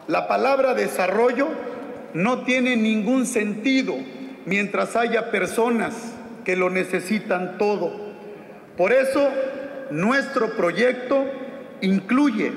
La palabra desarrollo no tiene ningún sentido mientras haya personas que lo necesitan todo. Por eso, nuestro proyecto incluye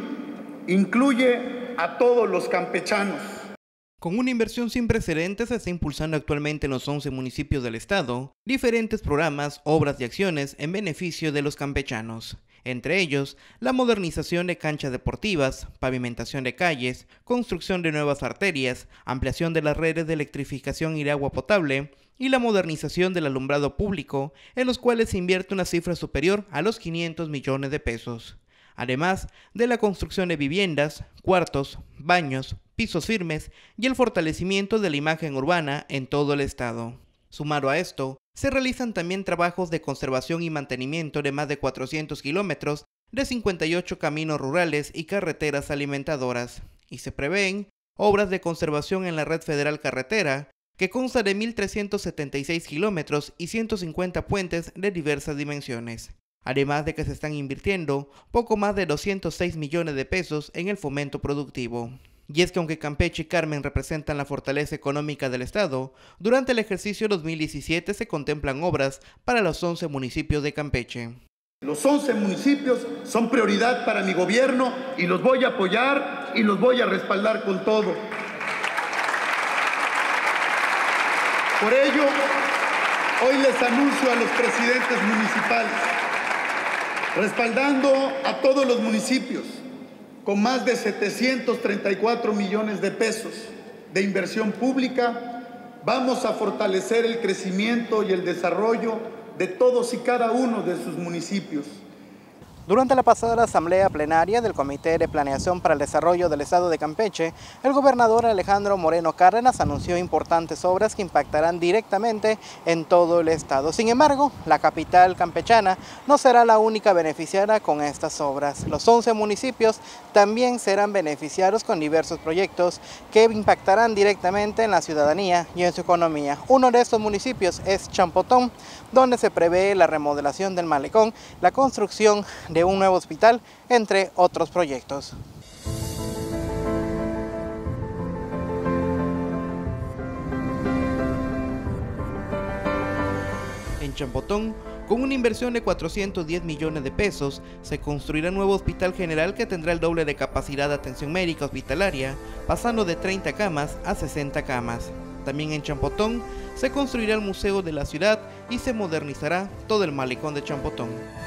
a todos los campechanos. Con una inversión sin precedentes se está impulsando actualmente en los 11 municipios del estado diferentes programas, obras y acciones en beneficio de los campechanos. Entre ellos, la modernización de canchas deportivas, pavimentación de calles, construcción de nuevas arterias, ampliación de las redes de electrificación y de agua potable y la modernización del alumbrado público, en los cuales se invierte una cifra superior a los 500 millones de pesos. Además de la construcción de viviendas, cuartos, baños, pisos firmes y el fortalecimiento de la imagen urbana en todo el estado. Sumado a esto, se realizan también trabajos de conservación y mantenimiento de más de 400 kilómetros de 58 caminos rurales y carreteras alimentadoras, y se prevén obras de conservación en la red federal carretera, que consta de 1.376 kilómetros y 150 puentes de diversas dimensiones. Además de que se están invirtiendo poco más de 206 millones de pesos en el fomento productivo. Y es que aunque Campeche y Carmen representan la fortaleza económica del estado, durante el ejercicio 2017 se contemplan obras para los 11 municipios de Campeche. Los 11 municipios son prioridad para mi gobierno y los voy a apoyar y los voy a respaldar con todo. Por ello, hoy les anuncio a los presidentes municipales, respaldando a todos los municipios con más de 734 millones de pesos de inversión pública, vamos a fortalecer el crecimiento y el desarrollo de todos y cada uno de sus municipios. Durante la pasada asamblea plenaria del Comité de Planeación para el Desarrollo del Estado de Campeche, el gobernador Alejandro Moreno Cárdenas anunció importantes obras que impactarán directamente en todo el estado. Sin embargo, la capital campechana no será la única beneficiada con estas obras. Los 11 municipios también serán beneficiados con diversos proyectos que impactarán directamente en la ciudadanía y en su economía. Uno de estos municipios es Champotón, donde se prevé la remodelación del malecón, la construcción de un nuevo hospital, entre otros proyectos. En Champotón, con una inversión de 410 millones de pesos, se construirá un nuevo hospital general que tendrá el doble de capacidad de atención médica hospitalaria, pasando de 30 camas a 60 camas. También en Champotón se construirá el museo de la ciudad y se modernizará todo el malecón de Champotón.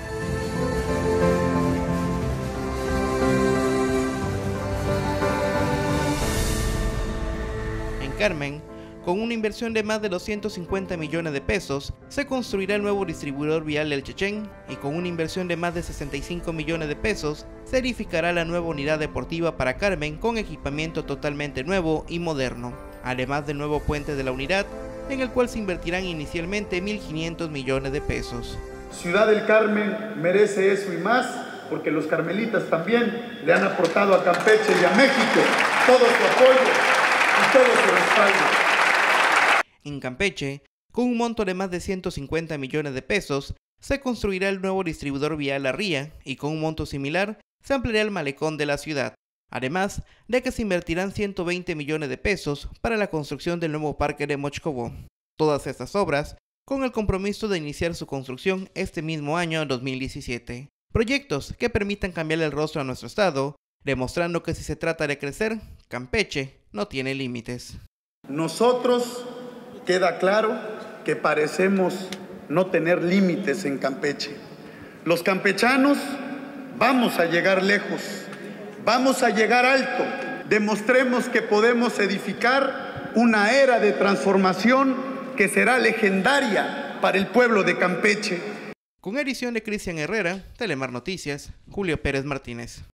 En Carmen, con una inversión de más de 250 millones de pesos, se construirá el nuevo distribuidor vial del Chechén y con una inversión de más de 65 millones de pesos, se edificará la nueva unidad deportiva para Carmen con equipamiento totalmente nuevo y moderno, además del nuevo puente de la unidad, en el cual se invertirán inicialmente 1.500 millones de pesos. Ciudad del Carmen merece eso y más, porque los carmelitas también le han aportado a Campeche y a México todo su apoyo y todo su respaldo. En Campeche, con un monto de más de 150 millones de pesos, se construirá el nuevo distribuidor vial La Ría y con un monto similar se ampliará el malecón de la ciudad, además de que se invertirán 120 millones de pesos para la construcción del nuevo parque de Mochcobó. Todas estas obras con el compromiso de iniciar su construcción este mismo año 2017. Proyectos que permitan cambiar el rostro a nuestro estado, demostrando que si se trata de crecer, Campeche no tiene límites. Nosotros queda claro que parecemos no tener límites en Campeche. Los campechanos vamos a llegar lejos, vamos a llegar alto. Demostremos que podemos edificar una era de transformación que será legendaria para el pueblo de Campeche. Con edición de Cristian Herrera, Telemar Noticias, Julio Pérez Martínez.